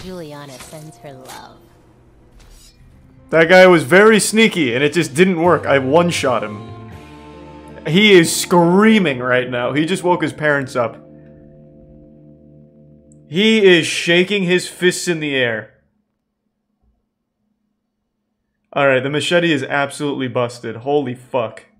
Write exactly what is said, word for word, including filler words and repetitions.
Juliana sends her love. That guy was very sneaky, and it just didn't work. I one-shot him. He is screaming right now. He just woke his parents up. He is shaking his fists in the air. Alright, the machete is absolutely busted. Holy fuck.